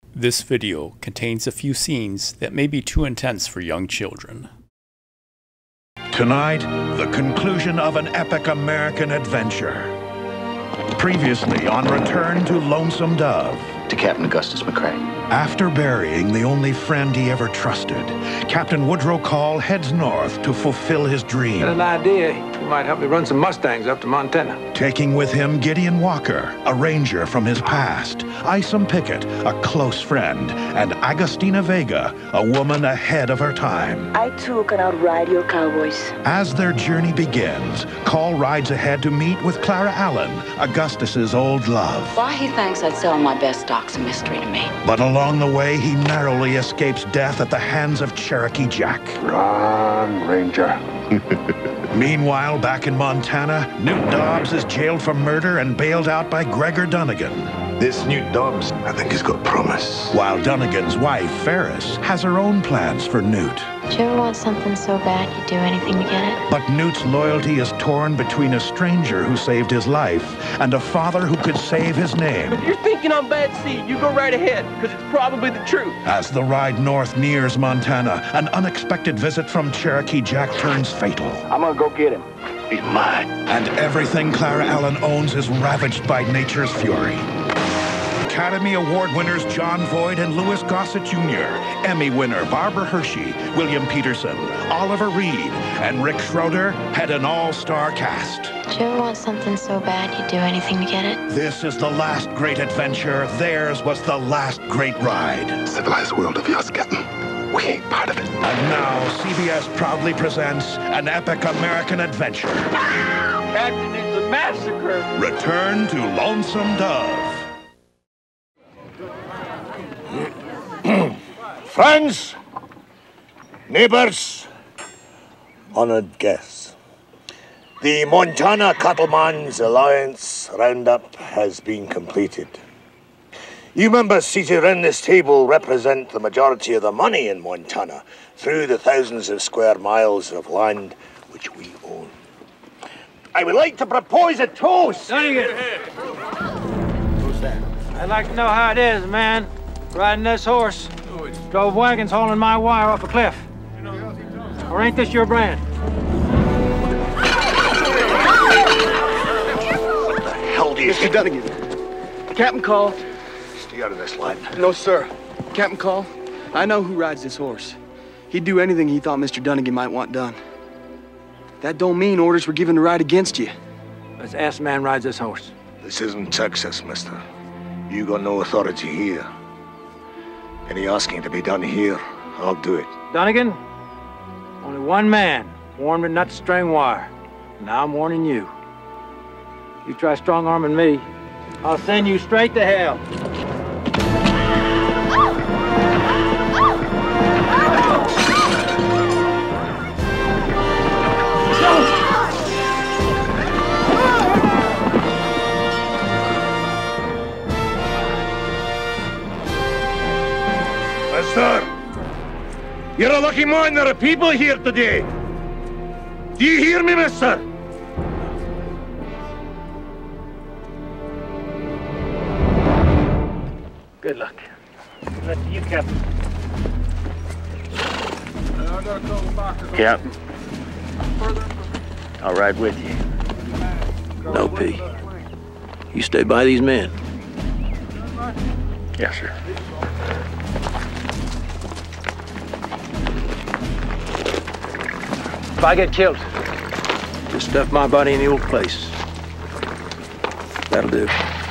This video contains a few scenes that may be too intense for young children. Tonight, the conclusion of an epic American adventure. Previously on Return to Lonesome Dove. To Captain Augustus McCrae. After burying the only friend he ever trusted, Captain Woodrow Call heads north to fulfill his dream. Got an idea. You might help me run some Mustangs up to Montana. Taking with him Gideon Walker, a ranger from his past, Isom Pickett, a close friend, and Agustina Vega, a woman ahead of her time. I too can outride your cowboys. As their journey begins, Call rides ahead to meet with Clara Allen, Augustus's old love. Why he thinks I'd sell my best stock's a mystery to me. But along the way, he narrowly escapes death at the hands of Cherokee Jack. Run, Ranger. Meanwhile, back in Montana, Newt Dobbs is jailed for murder and bailed out by Gregor Dunnigan. This Newt Dobbs, I think he's got promise. While Dunnigan's wife, Ferris, has her own plans for Newt. Do you ever want something so bad you'd do anything to get it? But Newt's loyalty is torn between a stranger who saved his life and a father who could save his name. If you're thinking on bad seed, you go right ahead, because it's probably the truth. As the ride north nears Montana, an unexpected visit from Cherokee Jack turns fatal. I'm gonna go get him. He's mine. And everything Clara Allen owns is ravaged by nature's fury. Academy Award winners John Voight and Louis Gossett Jr., Emmy winner Barbara Hershey, William Peterson, Oliver Reed, and Rick Schroeder had an all-star cast. Do you ever want something so bad you'd do anything to get it? This is the last great adventure. Theirs was the last great ride. Civilized world of yours, Captain. We ain't part of it. And now, CBS proudly presents an epic American adventure. Captain, it's a massacre. Return to Lonesome Dove. Friends, neighbors, honored guests, the Montana Cattlemen's Alliance Roundup has been completed. You members seated around this table represent the majority of the money in Montana through the thousands of square miles of land which we own. I would like to propose a toast. Dunnigan. Who's that? I'd like to know how it is, man, riding this horse. Drove wagons hauling my wire off a cliff. Or ain't this your brand? What the hell do you Mr. Dunnigan. Captain Call. Stay out of this, lad. No, sir. Captain Call, I know who rides this horse. He'd do anything he thought Mr. Dunnigan might want done. That don't mean orders were given to ride against you. Let's ask the man rides this horse. This isn't Texas, mister. You got no authority here. Any asking to be done here, I'll do it. Dunnigan, only one man warned me not to string wire. Now I'm warning you. You try strong-arming me, I'll send you straight to hell. Mister, you're a lucky man. There are people here today. Do you hear me, mister? Good luck. Good luck to you, Captain. Captain, I'll ride with you. No, P. You stay by these men. Yes, sir. If I get killed, just stuff my body in the old place. That'll do.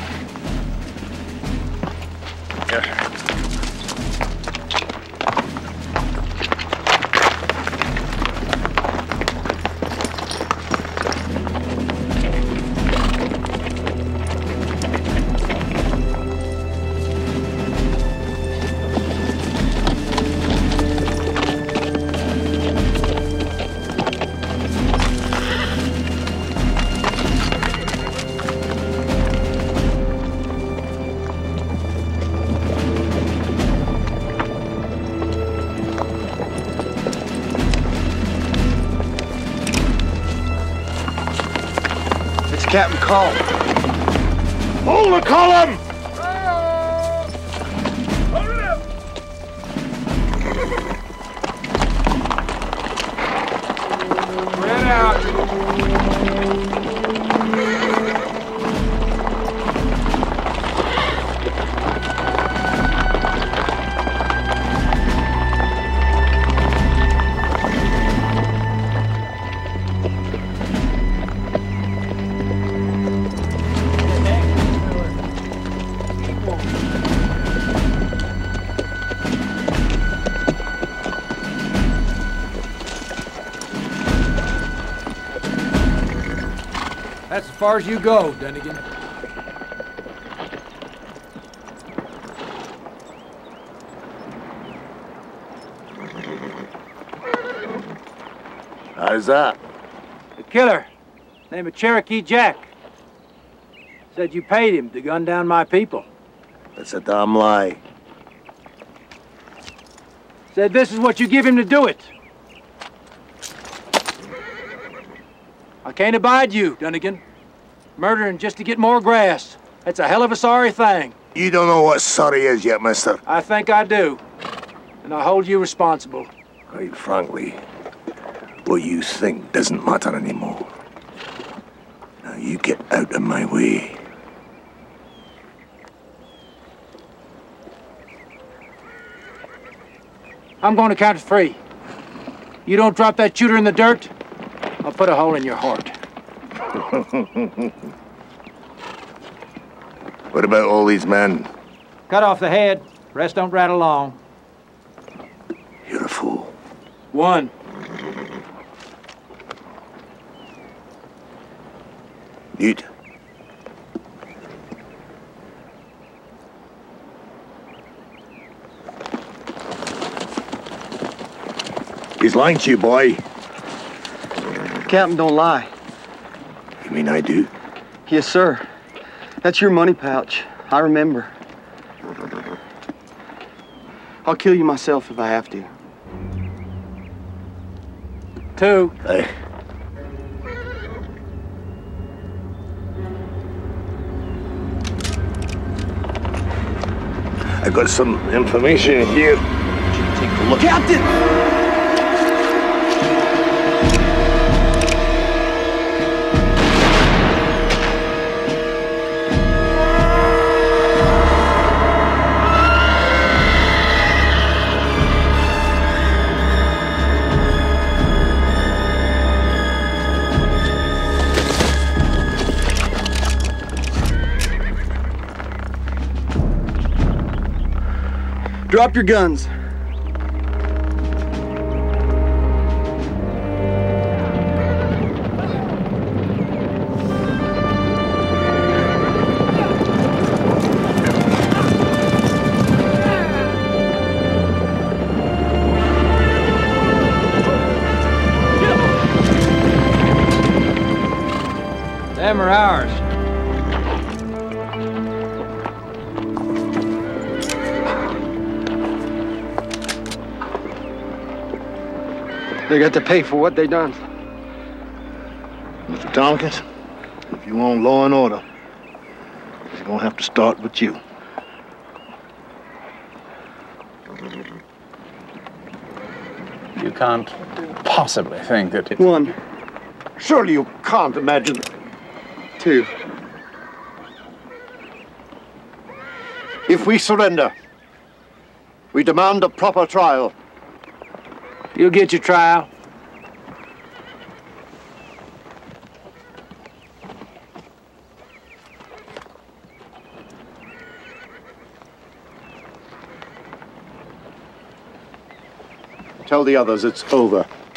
Yes, sir. Captain Call. Hold the column! That's as far as you go, Dunnigan. How's that? The killer, named of Cherokee Jack, said you paid him to gun down my people. That's a damn lie. Said this is what you give him to do it. I can't abide you, Dunnigan. Murdering just to get more grass. That's a hell of a sorry thing. You don't know what sorry is yet, mister. I think I do. And I hold you responsible. Quite frankly, what you think doesn't matter anymore. Now you get out of my way. I'm going to count to 3. You don't drop that shooter in the dirt, I'll put a hole in your heart. What about all these men? Cut off the head, rest don't rattle along. You're a fool. 1. Newt. He's lying to you, boy. Captain, don't lie. You mean I do? Yes, sir. That's your money pouch. I remember. I'll kill you myself if I have to. 2. Hey. I got some information here. Take a look. Captain! Drop your guns. Them are ours. They got to pay for what they done. Mr. Tompkins, if you want law and order, it's gonna have to start with you. You can't possibly think that it... 1. Surely you can't imagine. 2. If we surrender, we demand a proper trial. You'll get your trial. Tell the others it's over.